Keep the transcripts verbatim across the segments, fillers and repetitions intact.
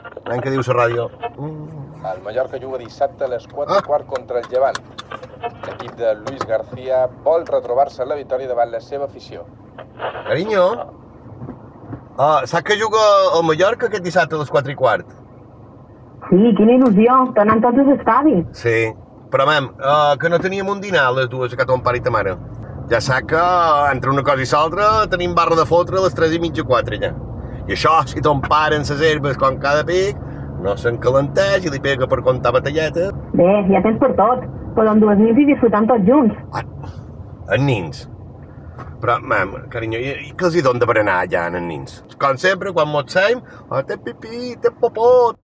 Anem, que diu la ràdio. Mm. El Mallorca juga dissabte a les quatre i quart contra el Llevant. L'equip de Luis García vol retrobar-se en la victòria davant la seva afició. Carinyo, uh, saps que juga al Mallorca aquest dissabte a les quatre i quart? Sí, quina il·lusió, tornant tots als estadis. Sí, però, mam, uh, que no teníem un dinar a les dues a casa ton pare i ta mare. Ja saps que entre una cosa i l'altra tenim barra de fotre a les tres i mitja, quatre ja. I això, si ton pare en ses herbes com cada pic, no s'encalenteix i li pega per comptar batalleta. Bé, ja tens per tot. Podem dur els nins i disfrutant tots junts. Ah, els nins? Però, mam, carinyo, i, i què els hi donen de berenar allà en els nins? Com sempre, quan mos seim, oh, té pipí, té popó.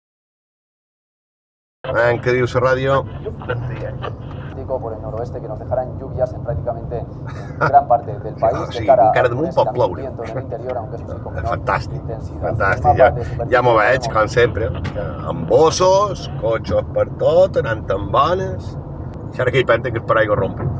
Ven, què diu la ràdio? Por el noroeste que nos dejarán lluvias en prácticamente gran parte del país. Sí, encara damunt pot ploure. Fantàstic, fantàstic, ja, ja m'ho veig, com sempre. Amb bossos, cotxes per tot, anant amb bones. I ara que hi pensa que el paraigua romput.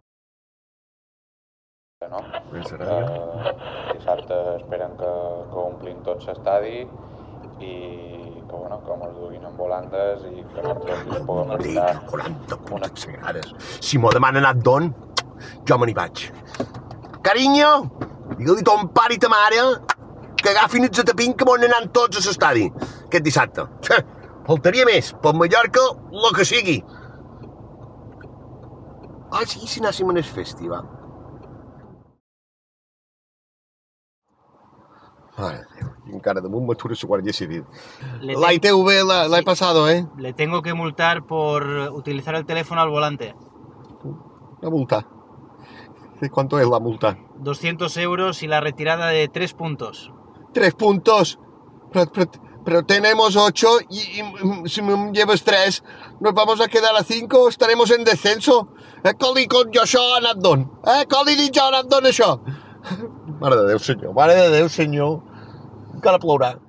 No? Uh, dissabte esperen que, que omplin tot l'estadi i que, bueno, que mos duguin amb volandes i que nosaltres ens puguem brindar quaranta putes sagrades. Si m'ho demanen anar d'on, jo me n'hi vaig. Carinyo, digue-li ton pare i ta mare que agafin els atapins que m'ho anant tots a l'estadi aquest dissabte. Faltaria més, per Mallorca, el que sigui. Ah, sí, si anàssim en el festival. Madre Dios, encara damunt m'atura la Guàrdia Civil. La I T V la, la he pasado, ¿eh? Le tengo que multar por utilizar el teléfono al volante. La multa. ¿Cuánto es la multa? doscientos euros y la retirada de tres puntos. ¿Tres puntos? Pero, pero, pero tenemos ocho y, y si me llevas tres, nos vamos a quedar a cinco, estaremos en descenso. Eh, com li dic jo això a Natdon? Eh, com li dic jo a Natdon això? Mare de Déu, senyor, mare de Déu, senyor. Encara plourà.